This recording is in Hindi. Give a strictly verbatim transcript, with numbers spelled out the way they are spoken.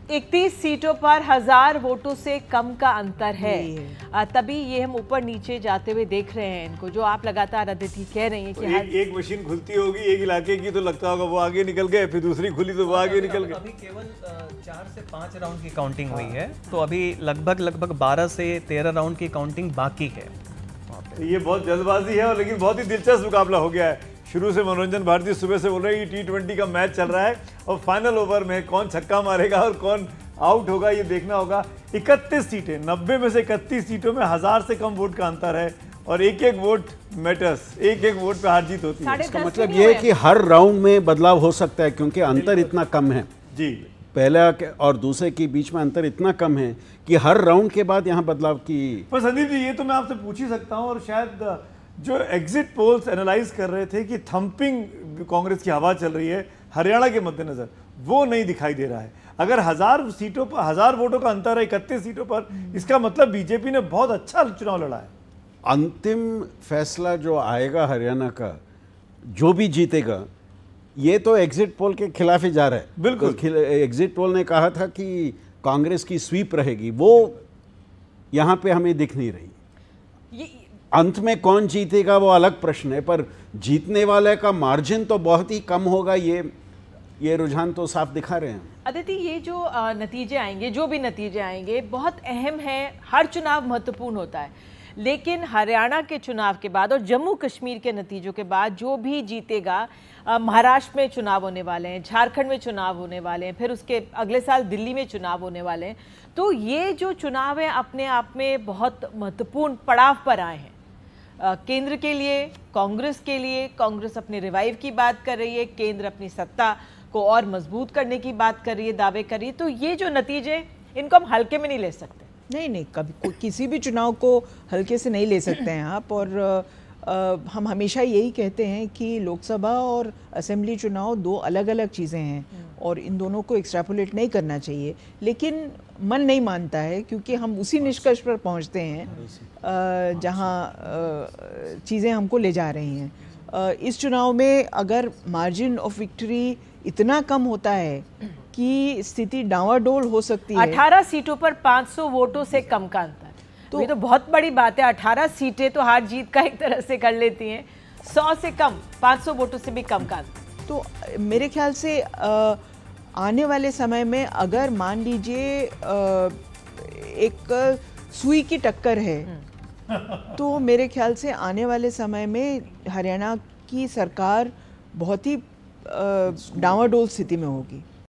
इकतीस सीटों पर हजार वोटों से कम का अंतर है, आ, तभी ये हम ऊपर नीचे जाते हुए देख रहे हैं इनको, जो आप लगातार अदिति कह रही हैं कि एक, एक मशीन खुलती होगी एक इलाके की तो लगता होगा वो आगे निकल गए, फिर दूसरी खुली तो वो आगे निकल गए। अभी केवल चार से पाँच राउंड की काउंटिंग हुई है, तो अभी लगभग लगभग बारह से तेरह राउंड की काउंटिंग बाकी है। ये बहुत जल्दबाजी है और लेकिन बहुत ही दिलचस्प मुकाबला हो गया है। शुरू से मनोरंजन भारती सुबह से बोल रहे हैं कि टी ट्वेंटी का मैच चल रहा है और फाइनल ओवर में कौन छक्का मारेगा और कौन आउट होगा ये देखना होगा। इकतीस सीटें, नब्बे में से इकतीस सीटों में हजार से कम वोट का अंतर है और एक एक वोट मैटर्स, एक एक वोट पे हार जीत होती है। इसका मतलब ये है कि हर राउंड में बदलाव हो सकता है क्योंकि अंतर इतना कम है जी, पहला और दूसरे के बीच में अंतर इतना कम है कि हर राउंड के बाद यहाँ बदलाव की। पर संदीप जी ये तो मैं आपसे पूछ ही सकता हूँ और शायद जो एग्जिट पोल्स एनालाइज कर रहे थे कि थंपिंग कांग्रेस की हवा चल रही है हरियाणा के मद्देनजर, वो नहीं दिखाई दे रहा है। अगर हजार सीटों पर हजार वोटों का अंतर है इकतीस सीटों पर, इसका मतलब बीजेपी ने बहुत अच्छा चुनाव लड़ा है। अंतिम फैसला जो आएगा हरियाणा का, जो भी जीतेगा, ये तो एग्जिट पोल के खिलाफ ही जा रहा है। बिल्कुल तो एग्जिट पोल ने कहा था कि कांग्रेस की स्वीप रहेगी, वो यहाँ पे हमें दिख नहीं रही। अंत में कौन जीतेगा वो अलग प्रश्न है, पर जीतने वाले का मार्जिन तो बहुत ही कम होगा, ये ये रुझान तो साफ दिखा रहे हैं। अदिति ये जो नतीजे आएंगे, जो भी नतीजे आएंगे बहुत अहम है, हर चुनाव महत्वपूर्ण होता है, लेकिन हरियाणा के चुनाव के बाद और जम्मू कश्मीर के नतीजों के बाद जो भी जीतेगा, महाराष्ट्र में चुनाव होने वाले हैं, झारखंड में चुनाव होने वाले हैं, फिर उसके अगले साल दिल्ली में चुनाव होने वाले हैं, तो ये जो चुनाव है अपने आप में बहुत महत्वपूर्ण पड़ाव पर आए हैं। केंद्र के लिए, कांग्रेस के लिए, कांग्रेस अपने रिवाइव की बात कर रही है, केंद्र अपनी सत्ता को और मजबूत करने की बात कर रही है, दावे कर रही है, तो ये जो नतीजे इनको हम हल्के में नहीं ले सकते। नहीं नहीं, कभी किसी भी चुनाव को हल्के से नहीं ले सकते हैं आप। और आ, हम हमेशा यही कहते हैं कि लोकसभा और असेंबली चुनाव दो अलग अलग चीज़ें हैं और इन दोनों को एक्सट्रापोलेट नहीं करना चाहिए, लेकिन मन नहीं मानता है क्योंकि हम उसी निष्कर्ष पर पहुंचते हैं जहां चीज़ें हमको ले जा रही हैं। आ, इस चुनाव में अगर मार्जिन ऑफ विक्ट्री इतना कम होता है कि स्थिति डांवाडोल हो सकती है। अठारह सीटों पर पाँच सौ वोटों से कम का अंतर, तो ये तो बहुत बड़ी बात है। अठारह सीटें तो हार जीत का एक तरह से कर लेती हैं, सौ से कम, पाँच सौ वोटों से भी कम का अंतर। तो मेरे ख्याल से आ, आने वाले समय में अगर मान लीजिए एक सुई की टक्कर है तो मेरे ख्याल से आने वाले समय में हरियाणा की सरकार बहुत ही डांवाडोल स्थिति में होगी।